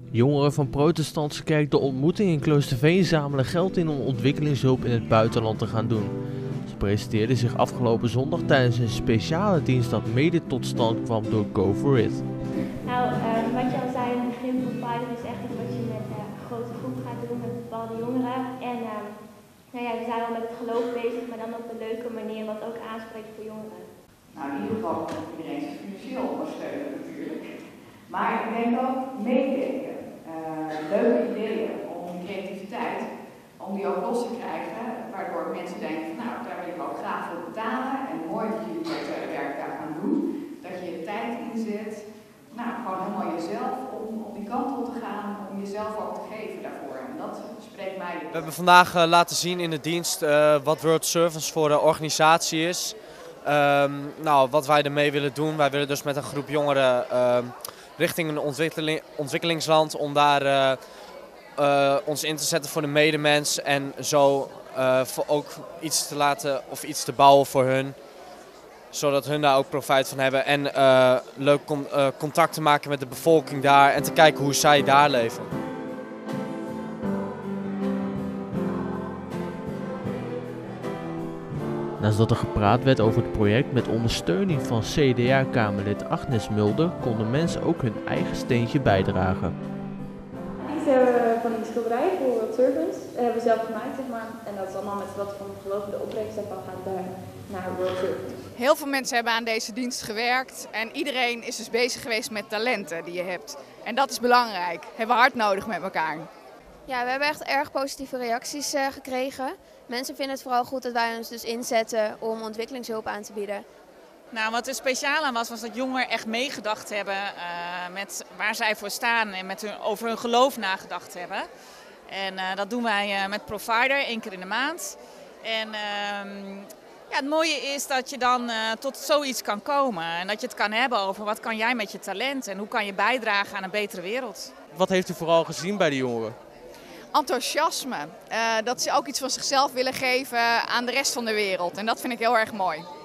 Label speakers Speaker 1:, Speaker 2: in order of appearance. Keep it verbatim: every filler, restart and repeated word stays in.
Speaker 1: Jongeren van Protestantse Kerk De Ontmoeting in Kloosterveen zamelen geld in om ontwikkelingshulp in het buitenland te gaan doen. Ze presenteerden zich afgelopen zondag tijdens een speciale dienst dat mede tot stand kwam door Go For It.
Speaker 2: Nou, uh, wat je al zei in het begin van Pilot is echt iets wat je met uh, een grote groep gaat doen, met bepaalde jongeren. En uh, nou ja, we zijn al met het geloof bezig, maar dan op een leuke manier wat ook aanspreekt voor jongeren.
Speaker 3: Nou, in ieder geval kan iedereen zich financieel ondersteunen natuurlijk. Maar ik denk ook meedenken. Uh, leuke ideeën om die creativiteit, om die ook los te krijgen, waardoor mensen denken van nou, daar wil ik ook graag voor betalen en mooi dat jullie het werk daar gaan doen, dat je je tijd inzet, nou gewoon helemaal jezelf om op die kant op te gaan, om jezelf ook te geven daarvoor en dat spreekt mij.
Speaker 4: We hebben vandaag uh, laten zien in de dienst uh, wat World Servants voor de organisatie is. Um, nou, wat wij ermee willen doen, wij willen dus met een groep jongeren uh, richting een ontwikkeling, ontwikkelingsland om daar uh, uh, ons in te zetten voor de medemens en zo uh, voor ook iets te laten of iets te bouwen voor hun, zodat hun daar ook profijt van hebben en uh, leuk con uh, contact te maken met de bevolking daar en te kijken hoe zij daar leven.
Speaker 1: Nadat er gepraat werd over het project met ondersteuning van C D A-kamerlid Agnes Mulder, konden mensen ook hun eigen steentje bijdragen.
Speaker 5: Deze hebben we van die schilderij voor World Servants. Dat hebben we zelf gemaakt, zeg maar. En dat is allemaal met wat van geloof de opbrengst daarvan gaat daar naar World Servants.
Speaker 6: Heel veel mensen hebben aan deze dienst gewerkt en iedereen is dus bezig geweest met talenten die je hebt. En dat is belangrijk. Hebben we hard nodig met elkaar.
Speaker 7: Ja, we hebben echt erg positieve reacties uh, gekregen. Mensen vinden het vooral goed dat wij ons dus inzetten om ontwikkelingshulp aan te bieden.
Speaker 8: Nou, wat er speciaal aan was, was dat jongeren echt meegedacht hebben uh, met waar zij voor staan en met hun, over hun geloof nagedacht hebben. En uh, dat doen wij uh, met Provider, één keer in de maand. En uh, ja, het mooie is dat je dan uh, tot zoiets kan komen en dat je het kan hebben over wat kan jij met je talent en hoe kan je bijdragen aan een betere wereld.
Speaker 4: Wat heeft u vooral gezien bij de jongeren?
Speaker 6: Enthousiasme, uh, dat ze ook iets van zichzelf willen geven aan de rest van de wereld en dat vind ik heel erg mooi.